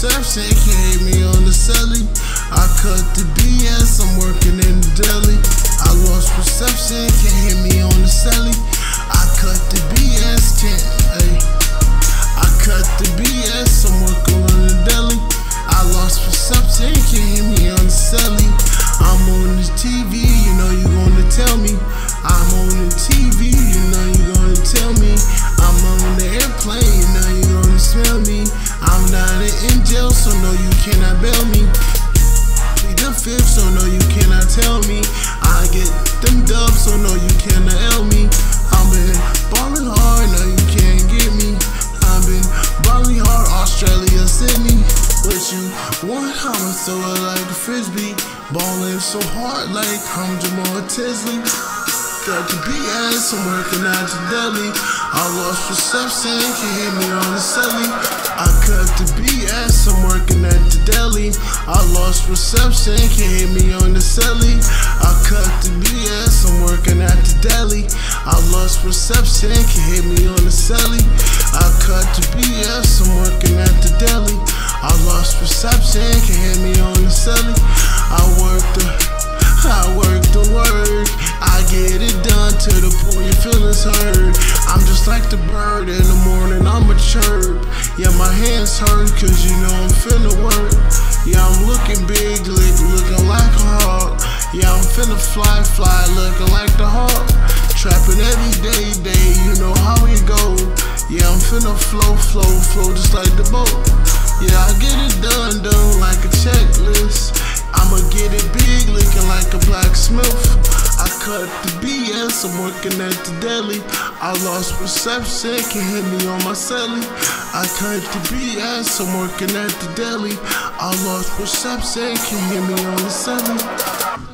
perception, can't hit me on the celly. I cut the BS, I'm working in the deli. I lost perception, can't hit me on the celly. I cut the BS, can't, ay. I cut the BS, I'm working on the deli. I lost perception, can't hit me on the celly. I'm on the TV, you know you gonna tell me. I'm on the TV, you know you gonna tell me. I'm on the airplane, you know you gonna smell me. I'm not in jail, so no you cannot bail me. Plead the fifth, so no you cannot tell me. I get them dubs, so no you cannot L me. I've been ballin' hard, no you can't get me. I've been ballin' hard, Australia, Sydney. What you want, I'ma throw it like a frisbee. Ballin' so hard like I'm Jamal Tisley. Got the BS, I'm working out the deli. I lost perception, can't hit me on the celly. I cut the BS, I'm working at the deli. I lost perception, can't hit me on the celly. I cut the BS, I'm working at the deli. I lost perception, can't hit me on the celly. I cut the BS, I'm working at the deli. I lost perception, can't hit me on the celly. I work the work. I get it done to the point your feelings hurt. I'm just like the bird in the morning, I'm a chirp. Yeah, my hands hurt cause you know I'm finna work. Yeah, I'm looking big, looking like a hawk. Yeah, I'm finna fly, looking like the hawk. Trapping every day, you know how it go. Yeah, I'm finna flow just like the boat. Yeah, I get it done like a checklist. I'ma get it big, looking like a blacksmith. I cut the BS, I'm working at the deli. I lost perception, can't hit me on my celly. I cut the BS, I'm working at the deli. I lost perception, can't hit me on the celly.